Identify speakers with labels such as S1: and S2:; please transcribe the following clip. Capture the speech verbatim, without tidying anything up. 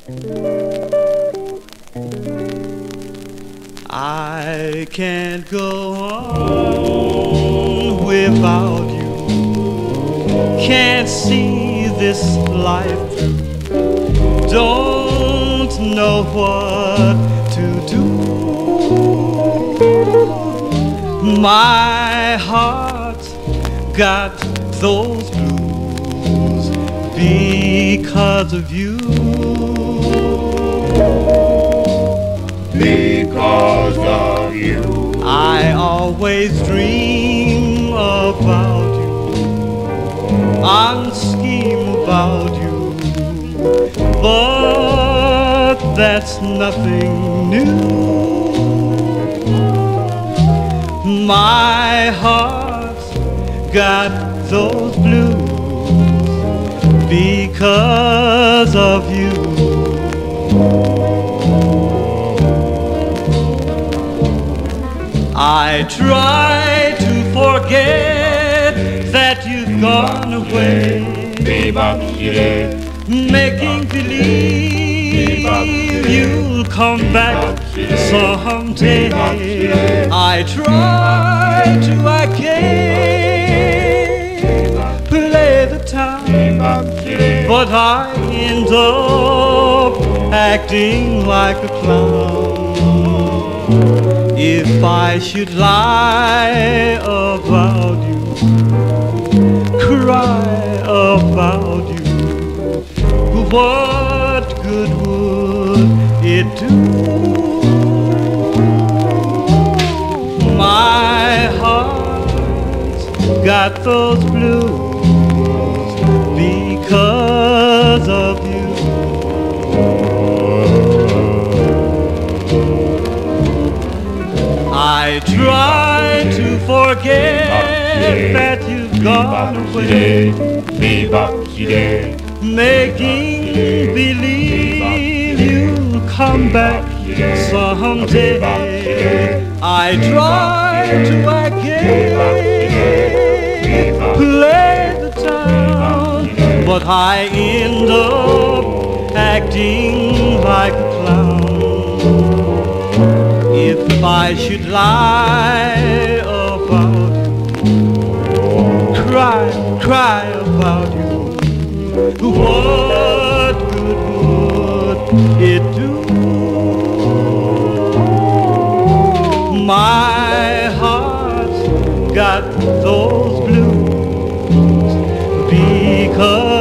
S1: I can't go on without you. Can't see this life through. Don't know what to do. My heart's got those blues because of you.
S2: Because of you,
S1: I always dream about you, I scheme about you, but that's nothing new. My heart's got those blues because of you. I try to forget that you've gone away, making believe you'll come back someday. I try to, I can't play the time, but I end up acting like a clown. If I should lie about you, cry about you, what good would it do? My heart's got those blues because of you. I try to forget that you've gone away, making believe you'll come back someday. I try to, I can't play the town, but I end up acting like a clown. If I should lie about you, cry, cry about you, what good would it do? My heart's got those blues because